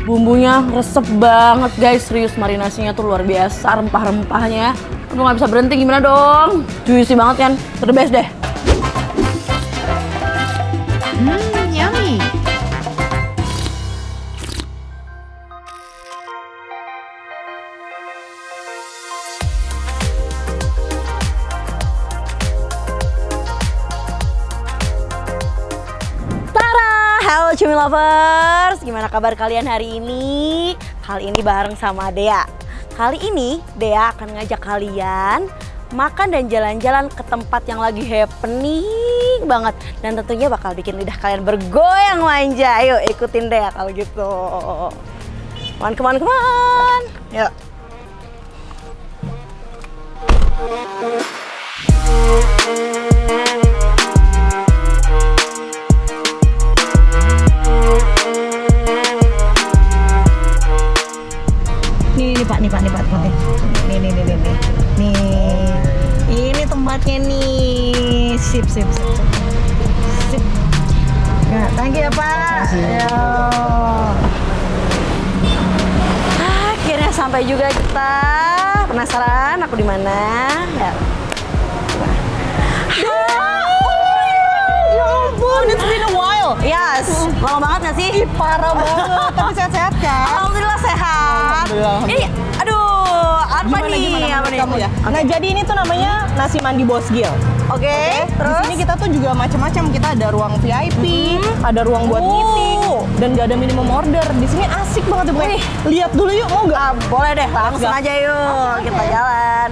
Bumbunya resep banget guys, serius marinasinya tuh luar biasa, rempah-rempahnya. Aduh nggak bisa berhenti, gimana dong? Juicy banget kan, the best deh. Yummy. Halo Cumi Lovers, gimana kabar kalian hari ini? Kali ini bareng sama Dea. Kali ini Dea akan ngajak kalian makan dan jalan-jalan ke tempat yang lagi happening banget. Dan tentunya bakal bikin lidah kalian bergoyang manja. Ayo ikutin Dea kalau gitu. Come on. Yuk. Nih Pak. Nih. Ini tempatnya nih. Sip. Nah, thank you ya Pak. Ayo. Akhirnya sampai juga kita. Penasaran aku di mana? Ya. Ya ampun, it's been a while. Yes, lama banget gak sih? Ih, parah banget, tapi sehat-sehat kan? Alhamdulillah sehat. Alhamdulillah. Ini, aduh, apa nih? Gimana kamu ya? Okay. Nah, jadi ini tuh namanya nasi mandi Bosgil. Oke, Di terus? sini kita tuh juga macam-macam. Kita ada ruang VIP, ada ruang buat meeting, dan gak ada minimum order. Di sini asik banget deh. Lihat dulu yuk, mau nggak? Boleh deh, langsung aja yuk. Kita jalan.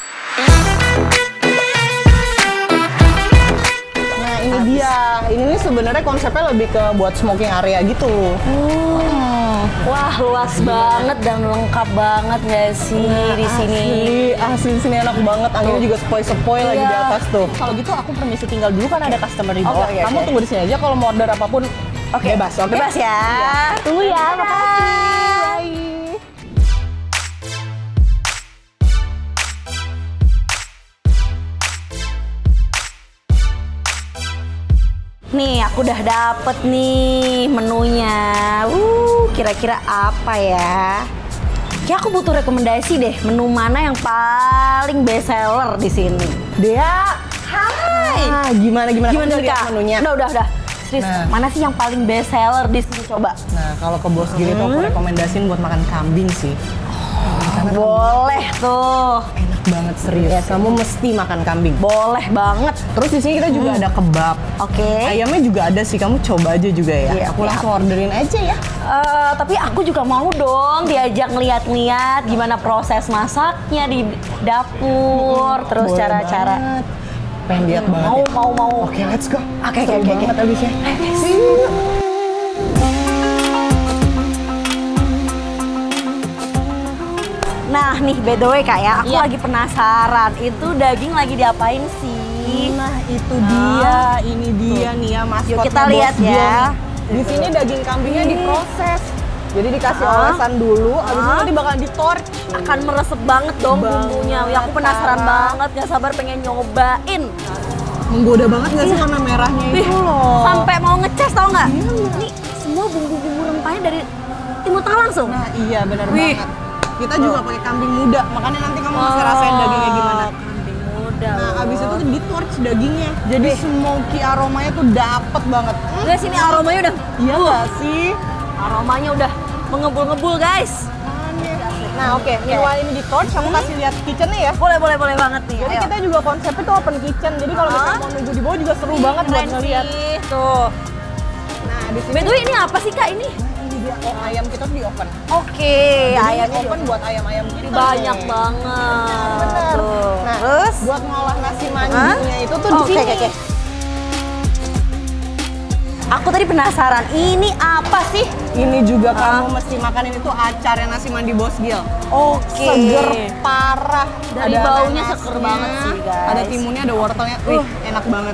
Nah, ini dia. Ini nih sebenarnya konsepnya lebih ke buat smoking area gitu. Wah, luas banget dan lengkap banget gak sih di sini? Asli di sini enak banget. Anginnya juga sepoi-sepoi lagi di atas tuh. Kalau gitu aku permisi tinggal dulu kan ada customer di bawah. Oke. Kamu tunggu di sini aja kalau mau order apapun. Bebas, oke? Bebas ya. Iya. Tunggu ya, makasih. Bye. Nih, aku udah dapet nih menunya. Kira-kira apa ya? Kayak aku butuh rekomendasi deh, menu mana yang paling best seller di sini. Dea. Hai. Gimana Gimana kamu nih, lihat Kak? menunya? Udah. Serius, Nah. mana sih yang paling best seller di sini coba? Nah, kalau ke Bosgil itu aku rekomendasiin buat makan kambing sih. Boleh tuh. Enak banget serius. Kamu mesti makan kambing. Boleh banget. Terus di sini kita juga ada kebab. Oke. Ayamnya juga ada sih, kamu coba aja juga ya. Iya, Aku langsung orderin aja ya. Tapi aku juga mau dong diajak ngeliat-ngeliat gimana proses masaknya di dapur, terus Boleh cara-cara. banget. Pengen lihat banget. Mau. Oke, let's go. Oke. Seru banget abisnya. See you. Nah nih, by the way Kak ya, aku Iya. lagi penasaran, itu daging lagi diapain sih? Nah, itu dia. Ini dia nih ya maskotnya. Yuk kita lihat Bosgil ya. nih. Di sini daging kambingnya diproses. Jadi dikasih olesan dulu, abis itu nanti bakal di-torch. Akan meresep banget dong bumbunya. Ya, aku penasaran parah. banget, gak sabar pengen nyobain. Menggoda banget gak sih warna merahnya itu loh? Sampai mau ngecas tau nggak? Ini semua bumbu-bumbu rempahnya dari Timur Tengah langsung. Nah iya benar Wih. banget. Kita juga pakai kambing muda, makanya nanti kamu masih rasain dagingnya gimana. Kambing muda. Nah abis itu tuh di-torch dagingnya. Jadi smoky aromanya tuh dapet banget. Guys, ini aromanya udah, Iya nggak sih? aromanya udah mengebul-ngebul guys. Nah oke, meanwhile ini di-torch, aku kasih lihat kitchennya ya. Boleh banget nih. Jadi Ayo. kita juga konsepnya tuh open kitchen. Jadi kalau misalnya mau nunggu di bawah juga seru banget buat Keren ngeliat. sih. Tuh. Nah di sini By the way, ini apa sih Kak ini? ini dia ayam kita tuh di open. Oke, Jadi ayamnya open buat ayam-ayam kita. banyak nih. banget. Bener. Tuh. Nah, Terus? buat ngolah nasi mandinya itu tuh di sini. Oke. Aku tadi penasaran, ini apa sih? Ini juga kamu mesti makan, ini tuh acarnya nasi mandi Bosgil. Oke. Seger parah. Dari Ada baunya nanasnya, seger banget sih, guys. Ada timunnya, ada wortelnya. Wih, enak banget.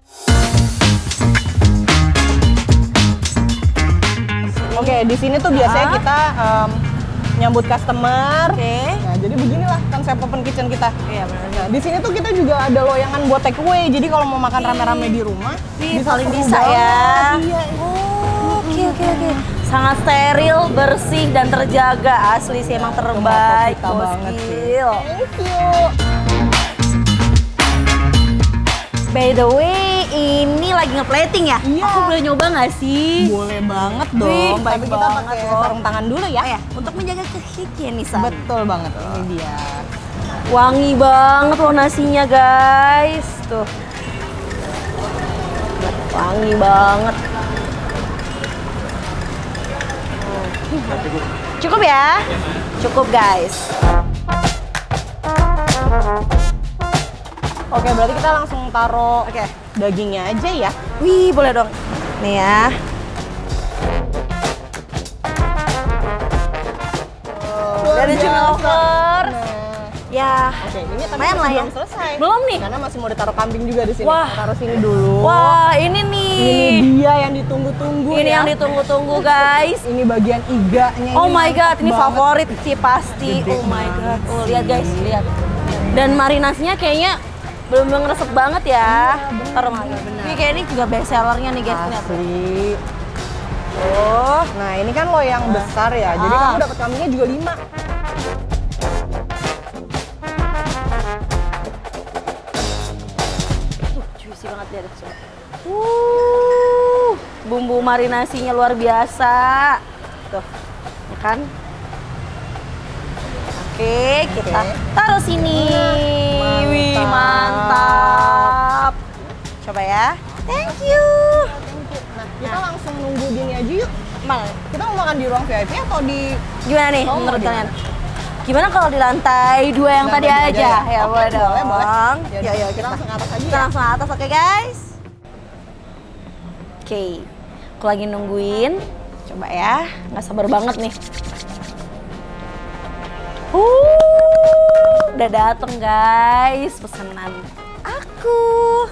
Oke, di sini tuh biasanya kita nyambut customer. Oke. Nah, jadi beginilah konsep open kitchen kita. Iya benar. Nah, di sini tuh kita juga ada loyangan buat take away. Jadi kalau mau makan rame-rame di rumah, Paling seru bisa banget. ya. Iya. Oke. Sangat steril, bersih, dan terjaga. Asli sih emang terbaik. Kita banget sih. Thank you. By the way, ini lagi ngeplating ya? Iya. Aku boleh nyoba nggak sih? Boleh banget Wih, dong. baik Tapi kita banget pakai loh. sarung tangan dulu ya. Oh ya, untuk menjaga kehigienisan. Betul banget. Ini dia. Wangi banget loh nasinya guys. Tuh. Wangi banget. Cukup ya? Cukup guys. Oke, berarti kita langsung taruh Oke. dagingnya aja ya. Wih, boleh dong. Nih ya. Dari biasa. Cumi Lovers. Nah. Ya. Oke, ini tapi Lumayan masih lah ya. belum selesai. Belum nih? Karena masih mau ditaruh kambing juga di sini. Wah. Taruh sini dulu. Wah, ini nih. Ini dia yang ditunggu-tunggu Ini ya. yang ditunggu-tunggu guys. Ini bagian iganya. Oh ini my god, mantap ini banget. favorit sih pasti. Gede Oh my banget god. Oh, lihat guys, lihat. Dan marinasinya kayaknya belum ngeresep banget ya. Taruh mana? Ini kayak ini juga best sellernya nih guys. Lihat. Asli. Oh. Nah, ini kan lo yang besar ya. Jadi Ah. kamu dapat kambingnya juga 5. Juicy banget dia deh. Bumbu marinasinya luar biasa. Tuh, ya kan? Oke, kita taruh sini. Mantap. Wih, mantap. Coba ya. Thank you. Nah, kita langsung nunggu gini aja yuk. Mana? Kita mau makan di ruang VIP atau di... Gimana nih Oh, menurut mau kalian? Gimana kalau di lantai 2 yang Lantai tadi dua aja? aja ya? Ya, Oke, boleh dong. boleh, boleh. Yuk, Yaudah, yuk, kita langsung ke atas aja kita ya. langsung atas, oke guys? Oke, aku lagi nungguin. Coba ya, nggak sabar banget nih. Udah dateng guys, pesanan aku.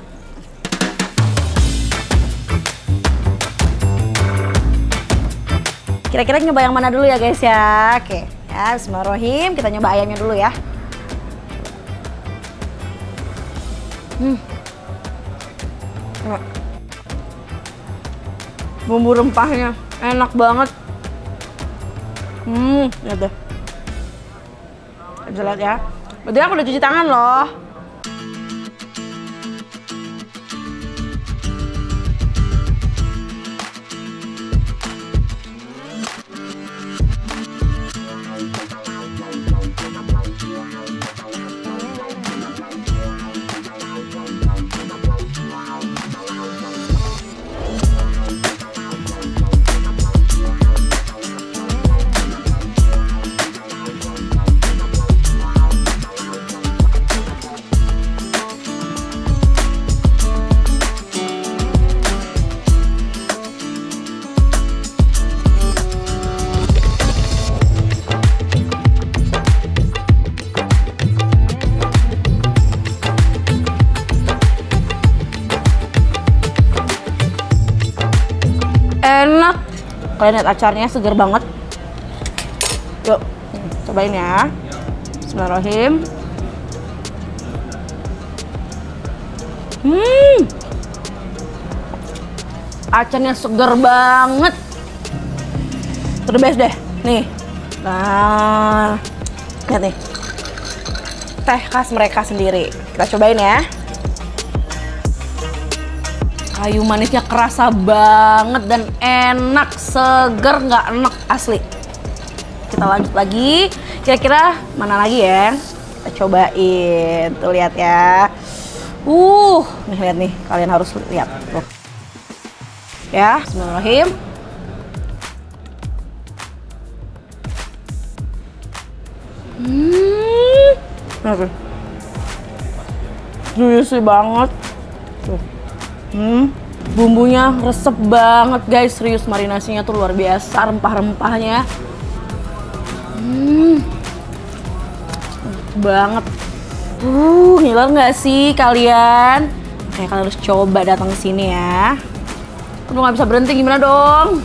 Kira-kira nyoba yang mana dulu ya guys ya? Oke, ya bismillahirrahmanirrahim. Kita nyoba ayamnya dulu ya. Coba. Bumbu rempahnya enak banget. Lihat deh. Lihat ya. Berarti aku udah cuci tangan loh. Enak. Kalian lihat acarnya seger banget. Yuk, cobain ya. Bismillahirrahmanirrahim. Acarnya seger banget. The best deh. Nih. Nah, lihat nih. Teh khas mereka sendiri. Kita cobain ya. Kayu manisnya kerasa banget dan enak, seger, nggak enek asli. Kita lanjut lagi. Kira-kira mana lagi ya? Kita cobain. Tuh lihat ya. Nih lihat nih. Kalian harus lihat. Tuh. Ya, bismillahirrahmanirrahim. Juicy banget. Tuh. Bumbunya resep banget guys, serius marinasinya tuh luar biasa, rempah-rempahnya. Banget. Ngiler nggak sih kalian? Kayak kalian harus coba datang ke sini ya. Aduh nggak bisa berhenti, gimana dong?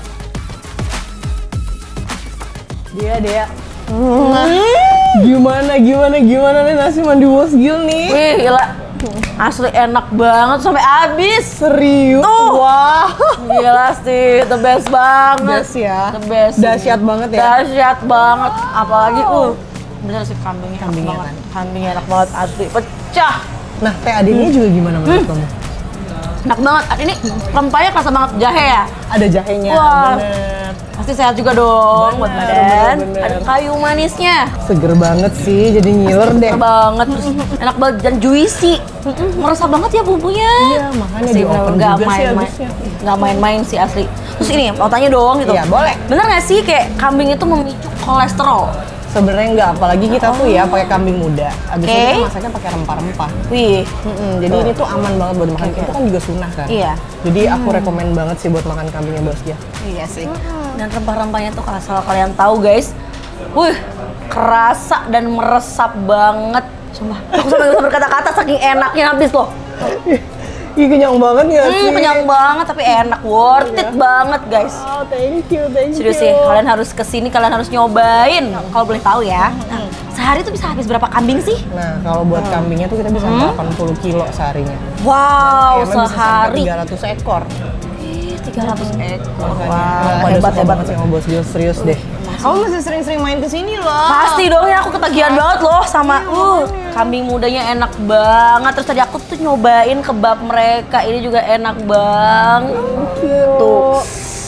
Dia. Gimana nih nasi mandi Bosgil nih? Wih gila, Asli enak banget sampai habis. Serius? Wah. Gila sih, the best banget. Best ya. The best. Dahsyat banget ya. Dahsyat banget. Apalagi bener sih kambingnya enak banget. kan? Kambingnya enak banget asli. Pecah. Nah, teh adiknya juga gimana menurut kamu? Enak banget. Ini rempahnya kerasa banget jahe ya. Ada jahenya, Wah. bener. Pasti sehat juga dong buat badan. bener. Ada kayu manisnya. Seger banget sih, jadi ngiler deh. Enak banget, terus enak banget dan juicy. Merasa banget ya bumbunya. Iya, makanya Asli, di-open nggak juga sih main-main. habisnya. Nggak main-main sih asli. Terus ini mau tanya dong gitu. Iya, boleh. Bener nggak sih kayak kambing itu memicu kolesterol? Sebenarnya enggak, apalagi kita tuh ya pakai kambing muda. Abis itu Oke. kita masaknya pakai rempah-rempah. Wih, Jadi ini tuh aman banget buat makan. Itu kan juga sunnah kan. Iya. Jadi aku rekomen banget sih buat makan kambingnya Bos Dia. iya sih. Dan rempah-rempahnya tuh kalau asal kalian tahu guys, wih, kerasa dan meresap banget. Sumpah, aku sampai bisa berkata-kata saking enaknya habis loh. Ih, kenyang banget nggak sih? Kenyang banget tapi enak, worth it banget guys. Oh, thank you. Serius sih, kalian harus kesini, kalian harus nyobain. Kalau boleh tahu ya. Nah, sehari tuh bisa habis berapa kambing sih? Nah, kalau buat kambingnya tuh kita bisa 80 kilo seharinya. Wow, Ayamnya bisa sehari. sampai 300 ekor. 300 ekor. Makanya, Wow, ada hebat suka hebat. banget sih sama Bos Gil, serius deh. Kamu masih sering-sering main kesini loh. Pasti dong ya, aku ketagihan banget loh sama kambing mudanya enak banget. Terus tadi aku tuh nyobain kebab mereka, ini juga enak banget. Tuh.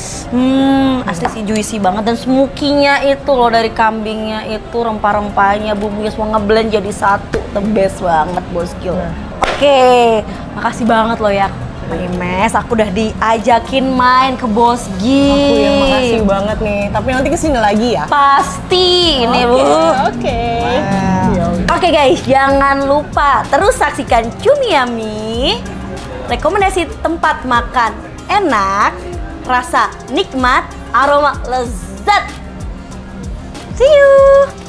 Asli sih juicy banget dan smoky-nya itu loh dari kambingnya itu, rempah-rempahnya, bumbunya semua ngeblend jadi satu. The best banget Bos Gil. Oke, makasih banget loh ya Mes, aku udah diajakin main ke Bos Gil. Aku yang makasih banget nih. Tapi nanti kesini lagi ya. Pasti ini Oke. Oke guys, jangan lupa terus saksikan Cumi Yummy, rekomendasi tempat makan enak, rasa nikmat, aroma lezat. See you.